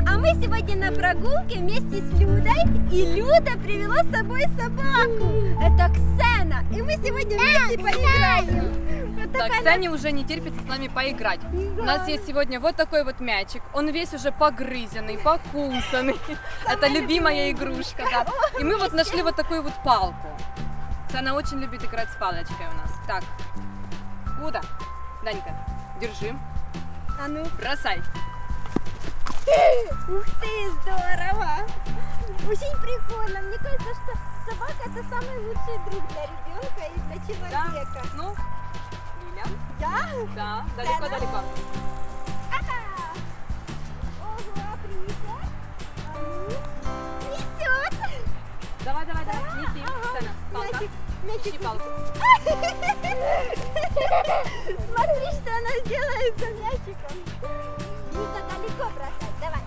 А мы сегодня на прогулке вместе с Людой, и Люда привела с собой собаку. Это Ксена, и мы сегодня вместе поиграем. Вот Так, Ксане уже не терпится с нами поиграть. У нас есть сегодня вот такой вот мячик. Он весь уже погрызенный, покусанный. Это любимая игрушка, да. И мы вот нашли вот такую вот палку. Ксана очень любит играть с палочкой у нас. Так, куда? Данька, держи. А ну, бросай. Ух ты, здорово! Очень прикольно. Мне кажется, что собака это самый лучший друг для ребенка и для человека. Да? Ну, Лиля? Да? Да, далеко-далеко. Ага! Ого, принесет? А ну, несет! Давай, неси. Ксена, палка. Мячик. Ищи палку. Смотри, что она делает за мячиком. Нужно далеко бросать. Давай.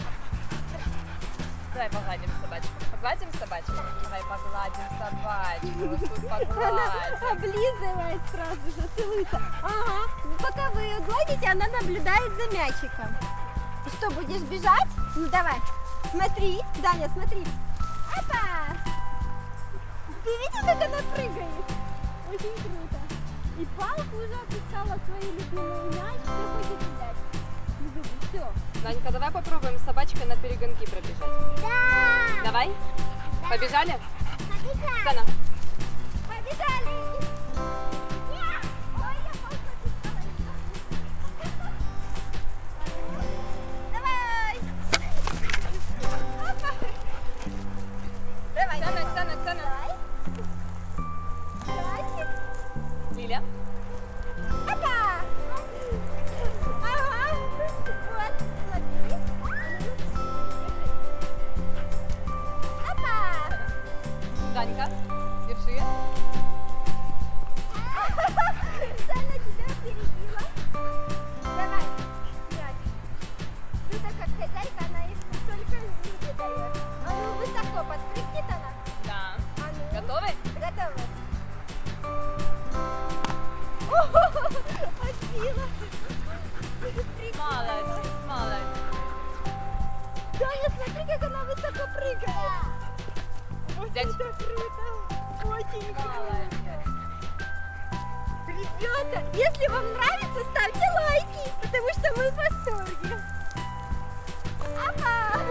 Давай погладим собачку. Погладим собачку? Давай погладим собачку. Вот тут погладим. Она облизывает сразу же, целуется. Ага. Пока вы ее гладите, она наблюдает за мячиком. Что, будешь бежать? Ну давай. Смотри, Даня, смотри. Опа! Ты видишь, как она прыгает? Очень круто. И палку уже описала свою любимую мяч. Все хочет взять. Все. Данька, давай попробуем с собачкой на перегонки пробежать. Да! Давай? Да. Побежали? Побежали! Ксена. Побежали! Ой, я палку описала. Давай! Опа! Давай, Ксена. Давай. Давай. Лиля. Опа! Ага. Вот, смотри. Опа! Данька, держи. Саня тебя опередила. Давай, мяч. Люда как хозяйка, она их только Люде дает. А ну высоко подпрыгнет она. Да. А ну. Готовы? Готовы. Отбила. Молодец. Даня, смотри, как она высоко прыгает. Взять. Это круто. Очень круто. Молодец. Ребята, если вам нравится, ставьте лайки, потому что мы в восторге. Апа!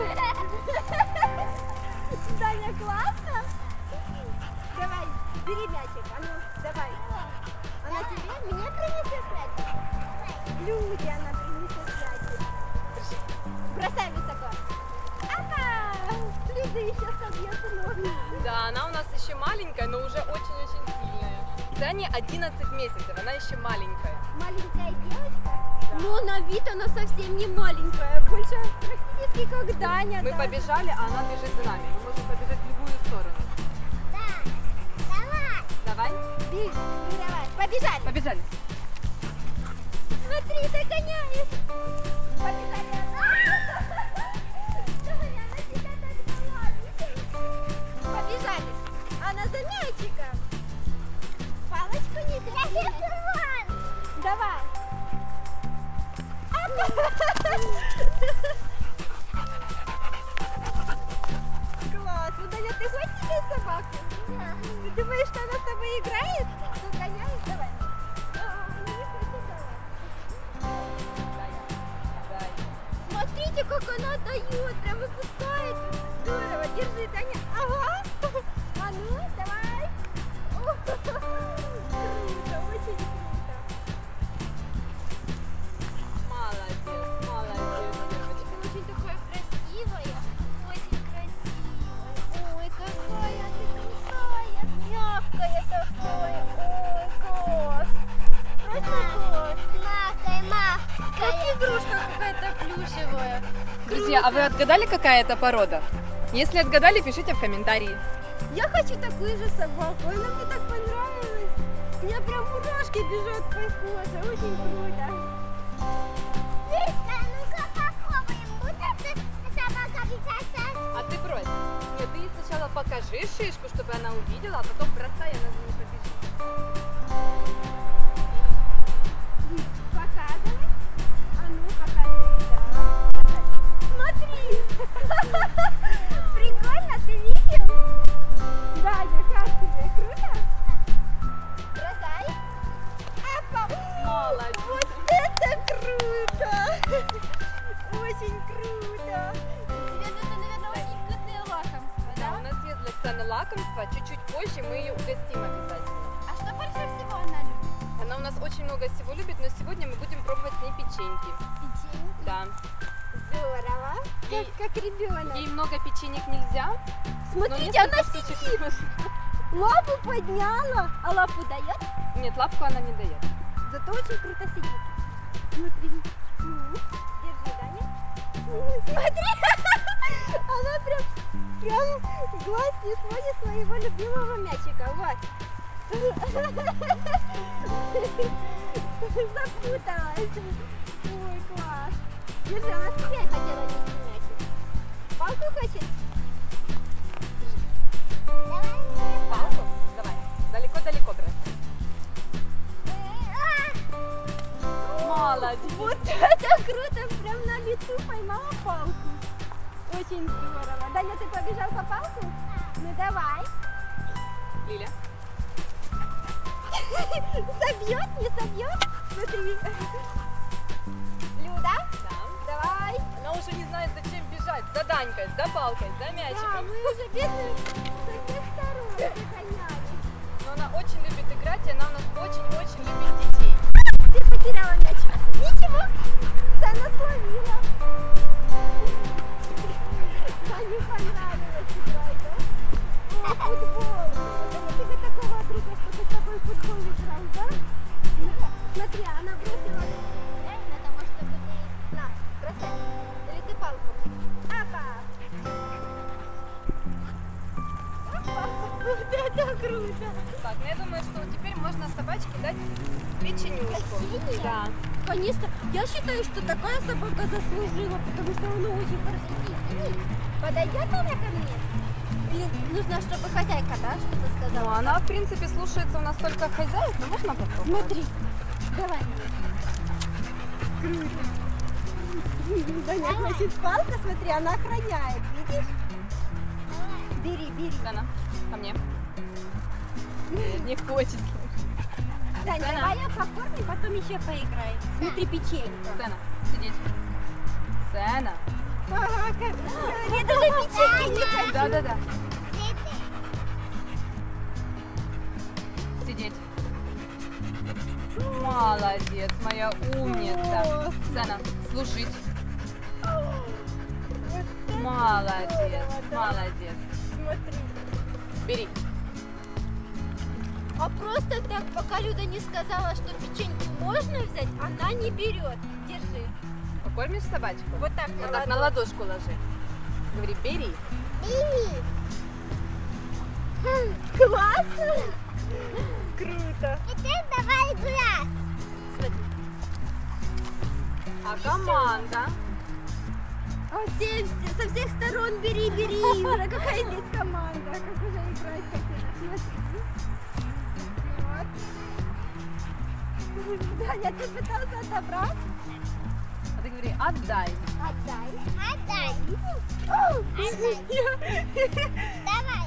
Даня, классно? Давай, бери мячик. А ну, давай. Она тебе? Мне принесет мячик? Люде она принесет мячик. Бросай высоко. Апа! Люда еще собьет ноги. Да, она у нас еще маленькая, но уже очень-очень сильная. Ксане 11 месяцев, она еще маленькая. Маленькая девочка? Да. Но на вид она совсем не маленькая, больше практически как Даня. Мы да. побежали, а она бежит за нами. Мы можем побежать в любую сторону. Да, давай. Давай? Беги, давай, побежали. Побежали. Смотри, догоняет. Побежали. Даня, она тебя догнала, видишь? Побежали. Она за мячиком. Палочку не тряси. Давай. Класс. Ну, Даня, ты хочешь себе собаку? Да. Ты думаешь, что она с тобой играет? Догоняешь? Давай. Она не хочет давать. Дай. Смотрите, как она дает, прям выпускает. Здорово, держи, Таня. Ага. А ну, давай. О, круто, очень круто. Молодец, девочка. Очень такая красивая. Очень красивая. Ой, какая ты крутая. Мягкая такая. Ой, класс. Просто класс. Мягкая. Как игрушка какая-то плюшевая. Друзья, а вы отгадали, какая это порода? Если отгадали, пишите в комментарии. Я хочу такую же собаку, она мне так понравилась. У меня прям мурашки бежат по коже, очень круто. Ну-ка попробуем, будет собака бежать? А ты брось. Нет, ты ей сначала покажи шишку, чтобы она увидела, а потом бросай, она за ней побежит. Показывай. А ну покажи, да. Смотри, на лакомство, чуть-чуть позже мы ее угостим обязательно. А что больше всего она любит? Она у нас очень много всего любит, но сегодня мы будем пробовать с ней печеньки. Печеньки? Да. Здорово. Как ребенок. Ей много печенек нельзя. Смотрите, она сидит. Лапу подняла, а лапу дает? Нет, лапку она не дает. Зато очень круто сидит. Смотри. Держи, Даня. Смотри. Она прям глаз не сводит своего любимого мячика. Вот. Запуталась. Ой, класс. Держи, она себе хотела нести мячик. Палку хочет? Палку? Давай. Далеко-далеко брать. Молодец. Вот это круто. Прям на лету поймала палку. Очень здорово. Даня, ты побежал по палку? Ну давай. Лиля. Собьет, не собьет? Смотри. Люда? Да. Давай. Она уже не знает, зачем бежать. За Данькой, за палкой, за Да, мячиком. мы уже бедные со всех сторон загоняли. Но она очень любит играть, и она у нас очень-очень любит детей. Ты потеряла мячик. Ничего. Сана словила. Ане понравилось играть, да? О, футбол. Это тебе такого друга, что ты с тобой в футбол играл, да? Смотри, она бросила для того, чтобы ты... На, бросай. Или ты палку. Апа. Апа. Вот это круто. Так, ну я думаю, что теперь можно собачке дать печенюшку. Печенье? Да. Конечно, я считаю, что такая собака заслужила, потому что она очень хорошо. Подойдет она ко мне? Или нужно, чтобы хозяйка, да, что-то Ну, сказала? она, в принципе, слушается у нас только хозяев, но можно попробовать? Смотри, давай. Круто. Даня, значит, палка, смотри, она охраняет, видишь? Бери, бери. Дана, ко мне. Не хочет. Даня, Дана. давай я покормим, потом еще поиграем. Смотри, печенька. Сцена, сидеть. Сцена. Ага, как... Я даже печеньки не хочу. Да-да-да. Сидеть. Молодец, моя умница. О, Сцена, служить. вот Молодец, здорово, да. молодец. Смотри. Бери. А просто так, пока Люда не сказала, что печеньку можно взять, она не берет. Держи. Покормишь собачку? Вот так, Вот так на ладошку ложи. Говори, бери. Бери. Классно. Круто. Теперь давай играть. Смотри. А команда? А вот со всех сторон бери, бери. Уже какая здесь команда. Как уже играть хотела. Смотри. Вот. Даня, ты пытался отобрать? А ты говори, отдай. Отдай. Отдай. Держи. Давай.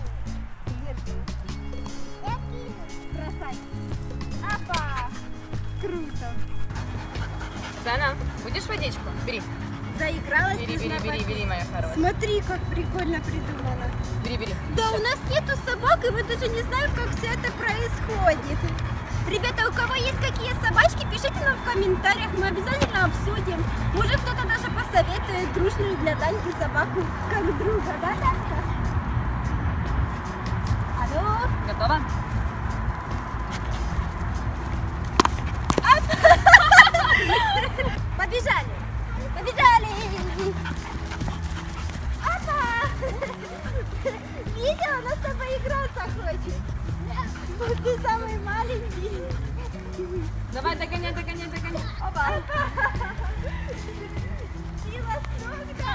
Я кину. Бросай. Апа. Круто. Сцена, будешь водичку? Бери. Заигралась. Бери, нужно бери, бери, попить. бери, моя хорошая. Смотри, как прикольно придумано. Бери, бери. Да, у нас нету собак, и мы даже не знаем, как все это происходит. Ребята, у кого есть какие собачки, пишите нам в комментариях, мы обязательно обсудим. Может, кто-то даже посоветует дружную для Даньки собаку как друга, да, Данька? Алло? Готова? Побежали! Побежали! Апа! Видела, она с тобой играться хочет. Вот ты самый маленький. Давай, догоняй, догоняй, догоняй. Опа! Сила столько!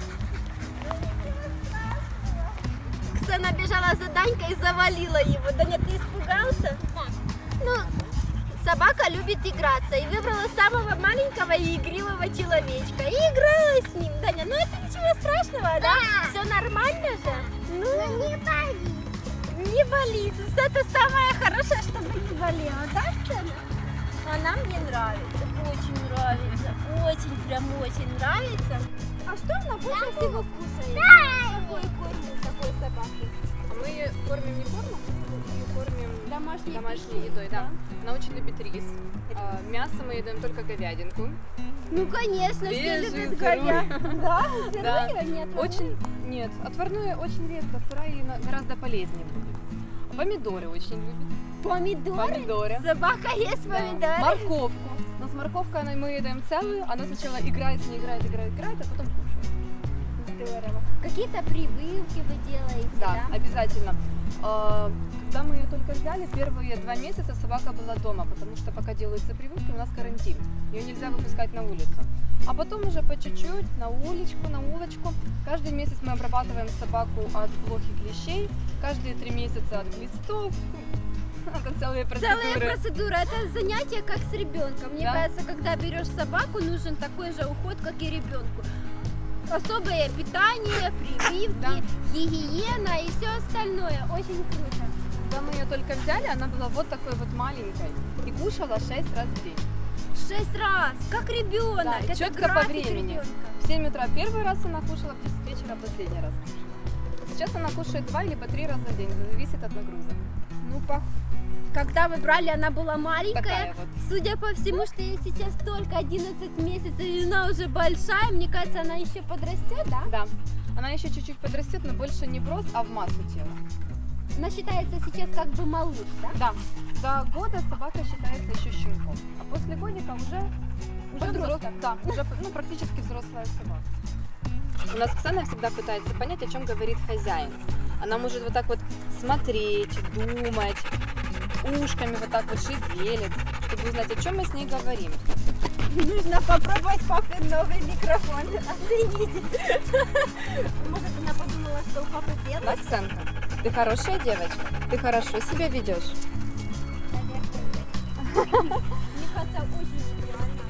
Ксана бежала за Данькой и завалила его. Даня, ты испугался? Да. Ну, собака любит играться и выбрала самого маленького и игривого человечка. И играла с ним, Даня. Ну это ничего страшного, да? Да. Все нормально же? Ну не болит. Не болит. Это самое хорошее, чтобы не болело, да, Ксана? Она мне нравится, очень нравится, очень, прям очень нравится. А что она больше всего кушает? Да. Какой корм у такой собаки? А Мы ее кормим не кормом, мы ее кормим Домашней едой, да. Она очень любит рис. Мясо мы ей даем только говядинку. Ну, конечно, все Свежую, любят сырую. говядину. Да? Да. Сырую, нет? Очень, нет, отварное очень редко, сырая ей гораздо полезнее будет. Помидоры очень любит. Помидоры? Помидоры. Собака ест Да. помидоры? Морковку. Но с морковкой мы ей даем целую, она сначала играет, с ней играет, а потом кушает. Здорово. Какие-то прививки вы делаете, Да, да? обязательно. Когда мы ее только взяли, первые 2 месяца собака была дома, потому что пока делаются прививки, у нас карантин. Ее нельзя выпускать на улицу. А потом уже по чуть-чуть, на улочку. Каждый месяц мы обрабатываем собаку от блох и клещей, каждые 3 месяца от глистов. Это целые процедуры. Целая процедура. Это занятие как с ребенком. Мне Да. кажется, когда берешь собаку, нужен такой же уход, как и ребенку. Особое питание, прививки, Да. гигиена и все остальное. Очень круто. Когда мы ее только взяли, она была вот такой вот маленькой и кушала 6 раз в день. 6 раз, как ребенок. Да, и Это четко по график времени. ребенка. В 7 утра первый раз она кушала, в 10 вечера последний раз. Сейчас она кушает 2 или по 3 раза в день, зависит от нагрузок. Ну, когда вы брали, она была маленькая. Такая вот. Судя по всему, что ей сейчас только 11 месяцев, и она уже большая, мне кажется, она еще подрастет, да? Да. Она еще чуть-чуть подрастет, но больше не в рост, а в массу тела. Она считается сейчас как бы малыш, да? Да. До года собака считается еще щенком, а после годика уже Подросток. Да, уже практически взрослая собака. У нас Оксана всегда пытается понять, о чем говорит хозяин. Она может вот так вот смотреть, думать, ушками вот так вот шевелит, чтобы узнать, о чем мы с ней говорим. Нужно попробовать папин новый микрофон. Оцените. Может, она подумала, что у папы белый? Оксанка, ты хорошая девочка, ты хорошо себя ведешь. Наверное, нет. Мне кажется, очень идеально.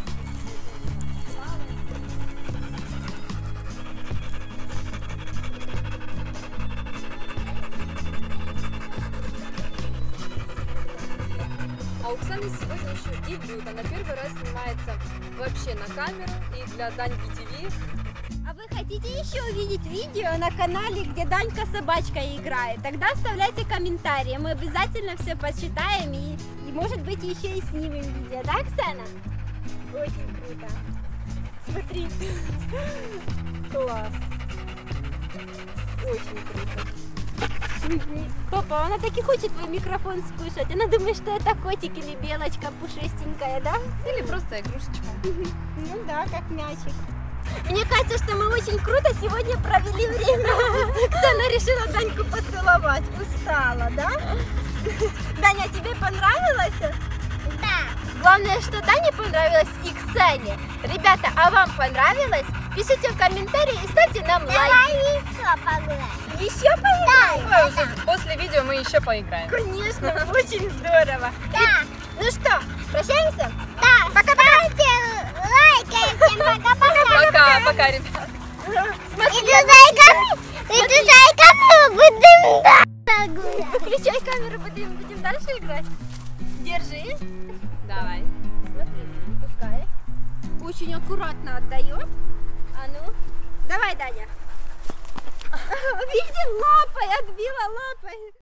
А у Оксаны сегодня еще дебют. Она первый раз снимается вообще на камеру и для Даньки ТВ. А вы хотите еще увидеть видео на канале, где Данька собачка играет? Тогда оставляйте комментарии, мы обязательно все почитаем и может быть еще и снимем видео, да, Оксана? Очень круто. Смотри. Класс. Очень круто. Папа, она так и хочет твой микрофон скушать. Она думает, что это котик или белочка пушистенькая, да? Или просто игрушечка. Ну да, как мячик. Мне кажется, что мы очень круто сегодня провели время. Оксана решила Даньку поцеловать. Устала, да? Даня, тебе понравилось? Да. Главное, что Дане понравилось и Ксане. Ребята, а вам понравилось? Пишите в комментарии и ставьте нам лайк. Давай еще погулять. Еще поиграем? После видео мы еще поиграем. Конечно, очень здорово. Да. Ну что, прощаемся? Да. Ставьте лайки. Всем пока-пока. Пока, ребят. Иду зайками будем гулять. Включай камеру, будем дальше играть. Держи. Давай. Смотри, пускай. Очень аккуратно отдает. А ну, давай, Даня. Видел, лапой, отбила лапой.